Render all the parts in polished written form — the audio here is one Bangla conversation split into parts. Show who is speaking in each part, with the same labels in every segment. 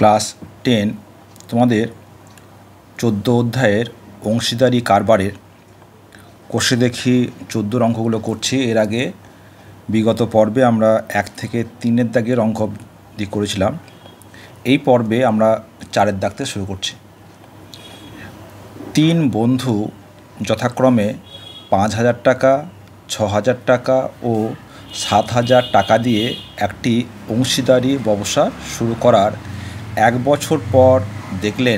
Speaker 1: ক্লাস 10 তোমাদের 14 অধ্যায়ের অংশীদারি কারবারের কষে দেখি 14 অঙ্কগুলো করছি। এর আগে বিগত পর্বে আমরা 1 থেকে 3-এর দাগের অঙ্ক অবধি করেছিলাম। এই পর্বে আমরা 4-এর দাগ থেকে শুরু করছি। 3 বন্ধু যথাক্রমে 5,000 টাকা, 6,000 টাকা ও 7,000 টাকা দিয়ে একটি অংশীদারি ব্যবসা শুরু করার 1 বছর পর দেখলেন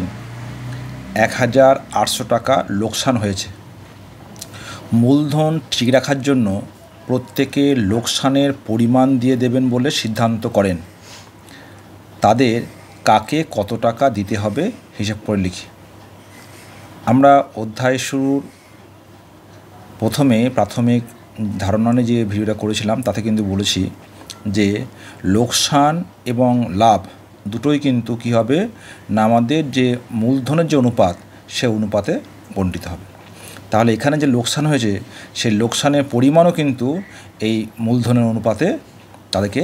Speaker 1: 1,800 টাকা লোকসান হয়েছে। মূলধন ঠিক রাখার জন্য প্রত্যেকে লোকসানের পরিমাণ দিয়ে দেবেন বলে সিদ্ধান্ত করেন। তাদের কাকে কত টাকা দিতে হবে হিসাব করে লিখি। আমরা অধ্যায় শুরুর প্রথমে প্রাথমিক ধারণা নিয়ে যে ভিডিওটা করেছিলাম তাতে কিন্তু বলেছি যে লোকসান এবং লাভ দুটোই কিন্তু কী হবে না, আমাদের যে মূলধনের যে অনুপাত সে অনুপাতে বণ্টিত হবে। তাহলে এখানে যে লোকসান হয়েছে সেই লোকসানের পরিমাণও কিন্তু এই মূলধনের অনুপাতে তাদেরকে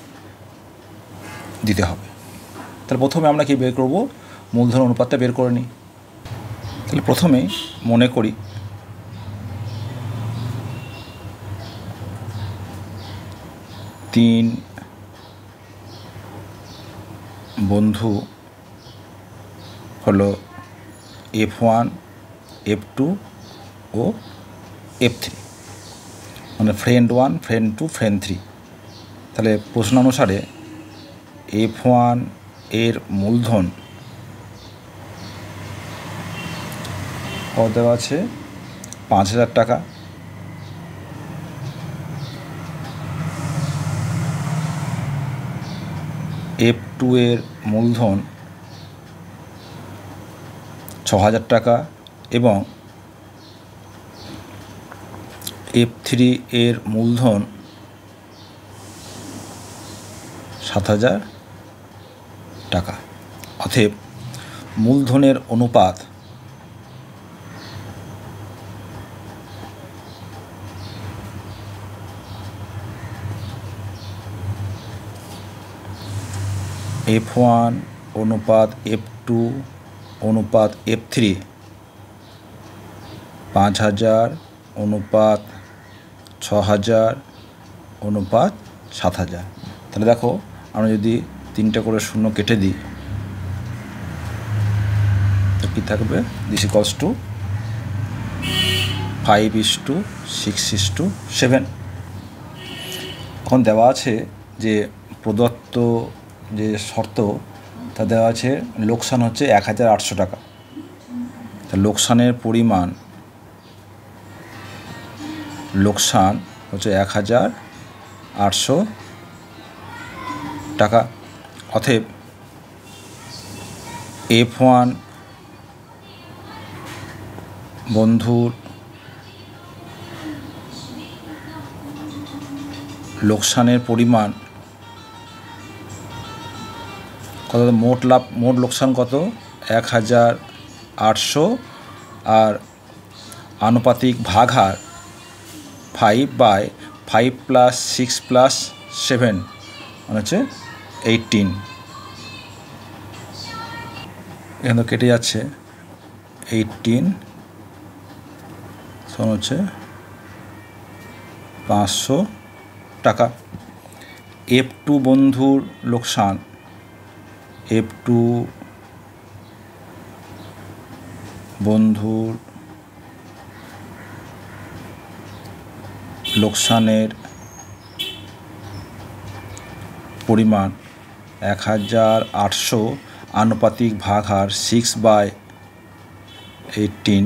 Speaker 1: দিতে হবে। তাহলে প্রথমে আমরা কি বের করব, মূলধন অনুপাতটা বের করে নিই। তাহলে প্রথমে মনে করি তিন বন্ধু হলো F1, F2 ও F3, মানে ফ্রেন্ড 1, ফ্রেন্ড 2, ফ্রেন্ড 3। তাহলে প্রশ্ন অনুসারে F1 এর মূলধন কত দেওয়া আছে? 5,000 টাকা। F2 এর মূলধন 6,000 টাকা এবং F3 এর মূলধন 7,000 টাকা। অতএব মূলধনের অনুপাত F1 অনুপাত F2 অনুপাত F3 5,000 অনুপাত 6,000 অনুপাত 7,000। তাহলে দেখো আমরা যদি 3টে করে শূন্য কেটে দিই তো কী থাকবে? This equals to 5:6:7। এখন দেওয়া আছে যে প্রদত্ত যে শর্ত তা দেওয়া আছে লোকসান হচ্ছে 1,800 টাকা। তা লোকসানের পরিমাণ লোকসান হচ্ছে 1,800 টাকা। অতএব F1 বন্ধুর লোকসানের পরিমাণ কত? মোট লোকসান কত? 1,800 আর আনুপাতিক ভাগ হার 5/5 + 6 + 7 মানে হচ্ছে 18। এখানে তো কেটে যাচ্ছে। 18 সমান হচ্ছে 500 টাকা। F2 বন্ধুর লোকসান, F2 বন্ধুর লোকসানের পরিমাণ 1,800 আনুপাতিক ভাগ হার 6/18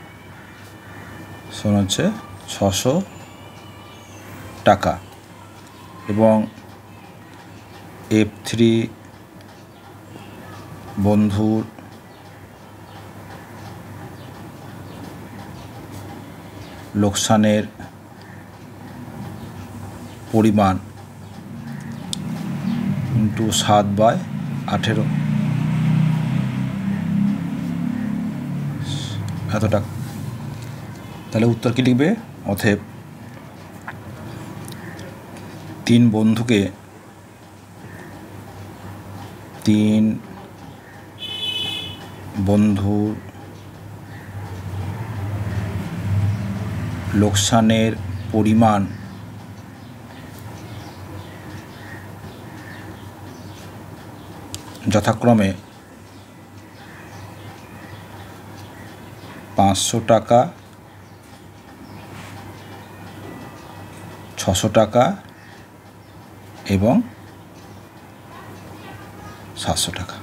Speaker 1: সমান হচ্ছে 600 টাকা। এবং F3 বন্ধুর লোকসানের পরিমাণ × 7/18 এত টাকা। তাহলে উত্তর কী লিখবে? অতএব 3 বন্ধুকে 3 বন্ধুর লোকসানের পরিমাণ যথাক্রমে 500 টাকা, 600 টাকা এবং 700 টাকা।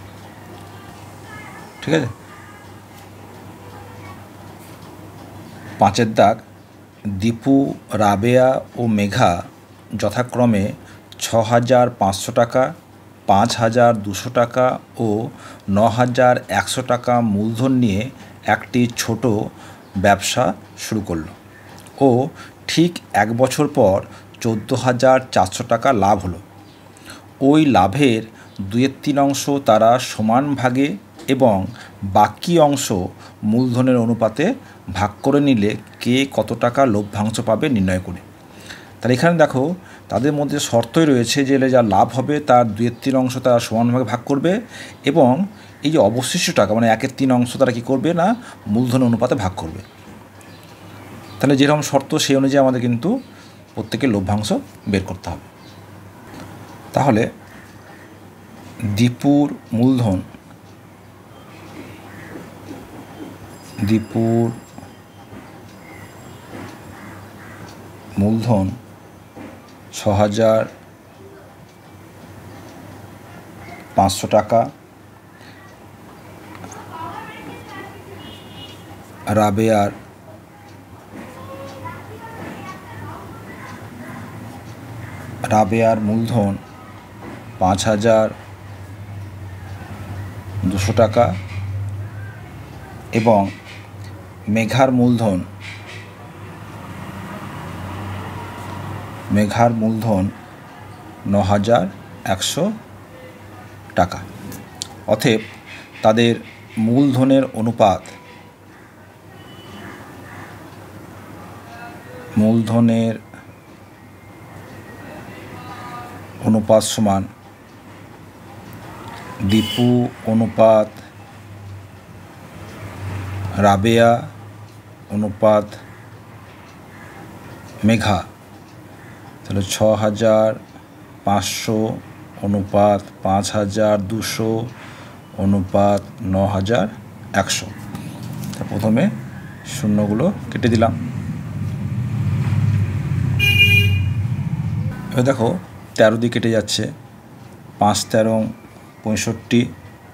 Speaker 1: ঠিক আছে। 5 দাগ, দীপু, রাবেয়া ও মেঘা যথাক্রমে 6,500 টাকা, 5,200 টাকা ও 9,100 টাকা মূলধন নিয়ে একটি ছোট ব্যবসা শুরু করলো ও ঠিক 1 বছর পর 14,400 টাকা লাভ হলো। ওই লাভের 2/3 অংশ তারা সমান ভাগে এবং বাকি অংশ মূলধনের অনুপাতে ভাগ করে নিলে কে কত টাকা লভ্যাংশ পাবে নির্ণয় করে। তাহলে এখানে দেখো তাদের মধ্যে শর্তই রয়েছে যে যা লাভ হবে তার 2/3 অংশ তারা সমানভাগে ভাগ করবে এবং এই যে অবশিষ্ট টাকা মানে 1/3 অংশ তারা কী করবে না মূলধন অনুপাতে ভাগ করবে। তাহলে যেরকম শর্ত সেই অনুযায়ী আমাদের কিন্তু প্রত্যেকের লভ্যাংশ বের করতে হবে। তাহলে দীপুর মূলধন 6,500 টাকা, রাবেয়ার মূলধন 5,200 টাকা এবং মেঘার মূলধন 9,100 টাকা। অতএব তাদের মূলধনের অনুপাত সমান দীপু অনুপাত রাবেয়া অনুপাত মেঘা। তাহলে 6,500 অনুপাত 5,200 অনুপাত 9,100। প্রথমে শূন্যগুলো কেটে দিলাম। এবার দেখো 13 দিয়ে কেটে যাচ্ছে, 5 13 65,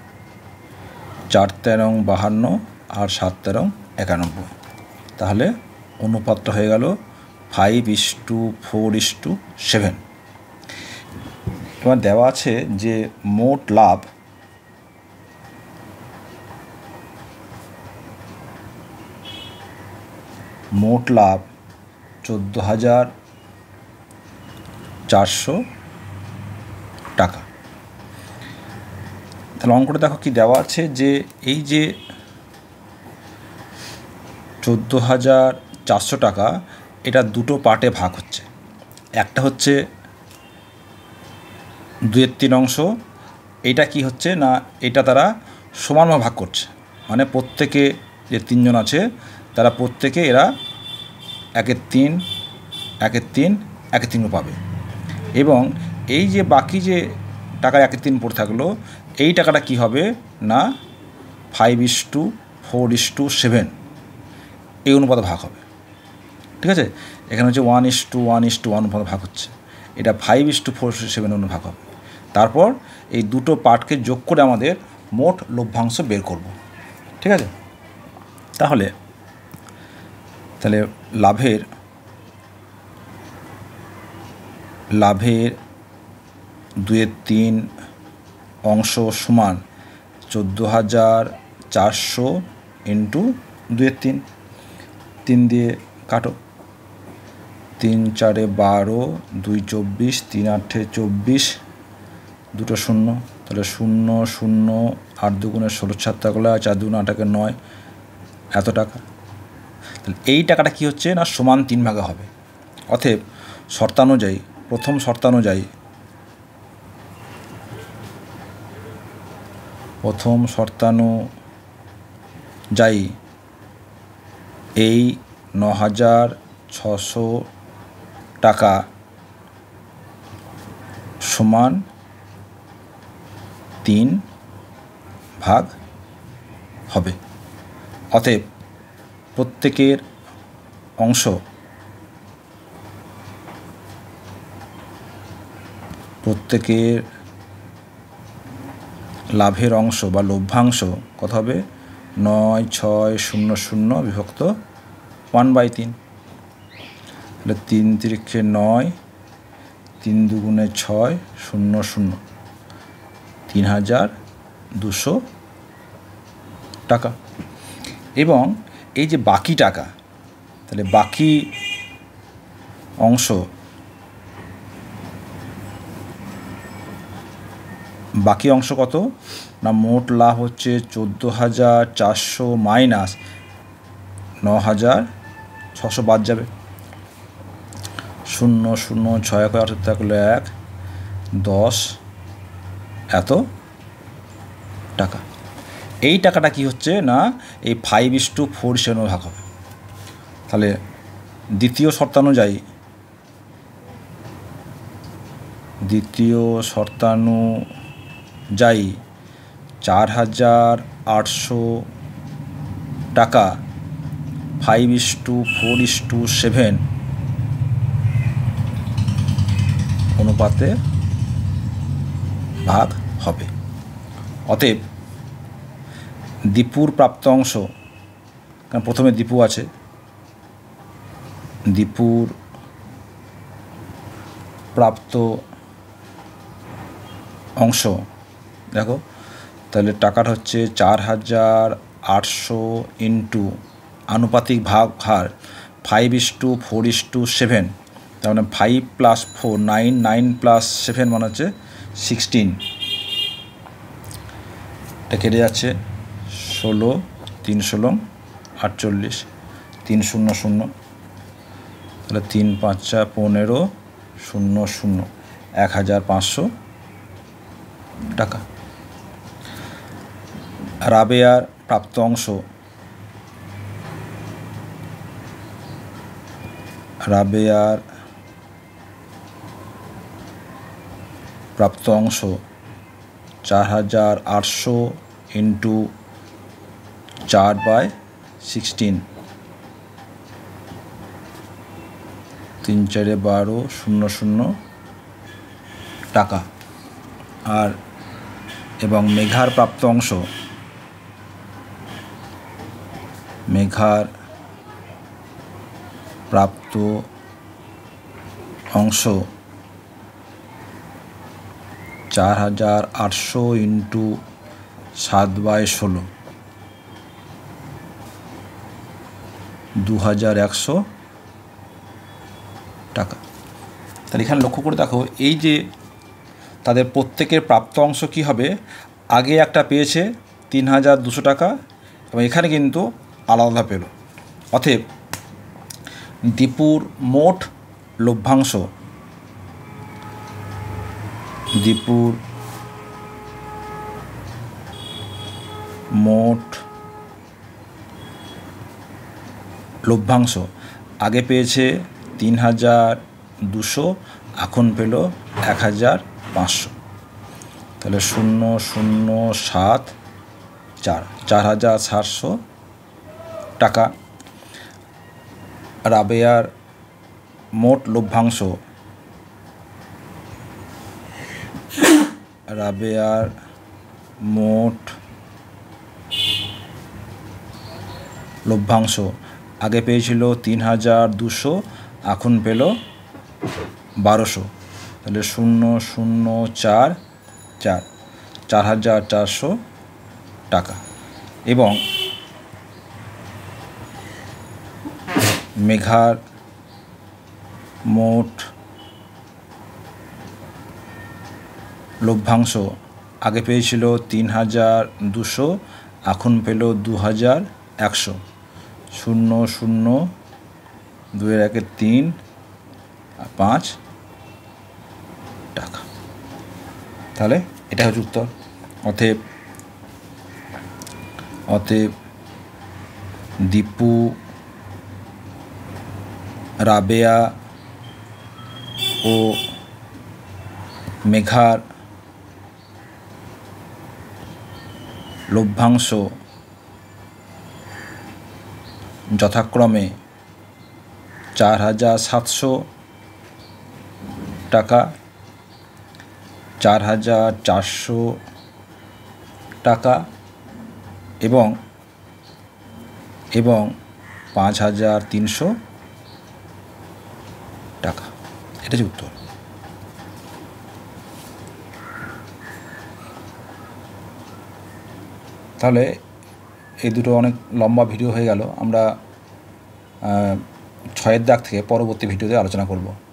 Speaker 1: 4 13 52 আর 7 13 91। তাহলে অনুপাতটা হয়ে গেল 5:4:7। এবার দেওয়া আছে যে মোট লাভ মোট লাভ 14,400 টাকা। তাহলে অঙ্কটা দেখো কি দেওয়া আছে যে এই যে 14,400 টাকা এটা দুটো পার্টে ভাগ হচ্ছে। একটা হচ্ছে 2/3 অংশ, এটা কি হচ্ছে না এটা তারা সমানভাবে ভাগ করছে, মানে প্রত্যেকে যে 3 জন আছে তারা প্রত্যেকে এরা 1/3 1/3 1/3 পাবে। এবং এই যে বাকি যে টাকা 1/3 পড়ে থাকলো এই টাকাটা কি হবে না 5:4:7 এই অনুপাতে ভাগ হবে। ঠিক আছে, এখানে হচ্ছে 1:1:1 অনুপাতে ভাগ হচ্ছে, এটা 5:4:7 অনুপাতে ভাগ হবে। তারপর এই দুটো পার্টকে যোগ করে আমাদের মোট লভ্যাংশ বের করব। ঠিক আছে, তাহলে লাভের 2/3 অংশ সমান 14,400 ইন্টু 2/3। 3 দিয়ে কাটো, 3 4 12, 2 24, 3 8 24, দুটো শূন্য, তাহলে 0 0 8 2 16 7 টাকা, 4 2 8 9 এত টাকা। তাহলে এই টাকাটা কি হচ্ছে না সমান 3 ভাগে হবে। অতএব শর্তানুযায়ী প্রথম শর্তানুযায়ী যাই এই 9,600 টাকা সমান 3 ভাগ হবে। অতএব প্রত্যেকের অংশ লাভের অংশ বা লভ্যাংশ কত হবে? 9,600 বিভক্ত 1/3। তাহলে 3 তিরিক্ষে 9, 3 দুগুণে 6, 0 0, 3,200 টাকা। এবং এই যে বাকি টাকা, তাহলে বাকি অংশ কত না? মোট লাভ হচ্ছে 14,400 মাইনাস 9,600 বাদ যাবে। 0 0 6 1 থাকলে 1 10 এত টাকা। এই টাকাটা কি হচ্ছে না? এই 5:4 হিসেবে ভাগ হবে। তাহলে দ্বিতীয় শর্তানুযায়ী 4,800 টাকা 5:4:7 অনুপাতে ভাগ হবে। অতএব দীপুর প্রাপ্ত অংশ, কারণ প্রথমে দীপু আছে, দীপুর প্রাপ্ত অংশ দেখো, তাহলে টাকাটা হচ্ছে 4,800 ইন্টু আনুপাতিক ভাগ হার 5:4:7, তার মানে 5 + 4 9, 9 + 7 মানে হচ্ছে 16। এটা কেটে যাচ্ছে 16, 3 16 48, 3 0 0, তাহলে 3 5 15 0 0, 1,500 টাকা। রাবেয়ার প্রাপ্ত অংশ, রাবেয়ার প্রাপ্ত অংশ 4,800 ইন্টু 4/16, 3 4 12 0 0 টাকা। আর এবং মেঘার প্রাপ্ত অংশ, মেঘার প্রাপ্ত অংশ 4,800 ইন্টু 7/16, 2,100 টাকা। তাহলে এখানে লক্ষ্য করে দেখো, এই যে তাদের প্রত্যেকের প্রাপ্ত অংশ কী হবে? আগে একটা পেয়েছে 3,200 টাকা এবং এখানে কিন্তু আলাদা পেল। অতএব দীপুর মোট লভ্যাংশ, দীপুর মোট লভ্যাংশ আগে পেয়েছে 3,200, এখন পেল 1,500, তাহলে 0 0 7 4, 4,700 টাকা। রাবেয়ার মোট লভ্যাংশ, রাবেয়ার মোট লভ্যাংশ আগে পেয়েছিল 3,200, এখন পেল 1,200, তাহলে 0 0 4 4, 4,400 টাকা। এবং মেঘার মোট লভ্যাংশ আগে পেয়েছিল 3,200, এখন পেল 2,100, 0 0 2 1 3 5 টাকা। তাহলে এটা হচ্ছে উত্তর। অতএব দীপু, রাবেয়া ও মেঘার লভ্যাংশ যথাক্রমে 4,700 টাকা, 4,400 টাকা এবং 5,300 টাকা। এটা হচ্ছে উত্তর। তাহলে এই দুটো অনেক লম্বা ভিডিও হয়ে গেল। আমরা 6-এর দাগ থেকে পরবর্তী ভিডিওতে আলোচনা করব।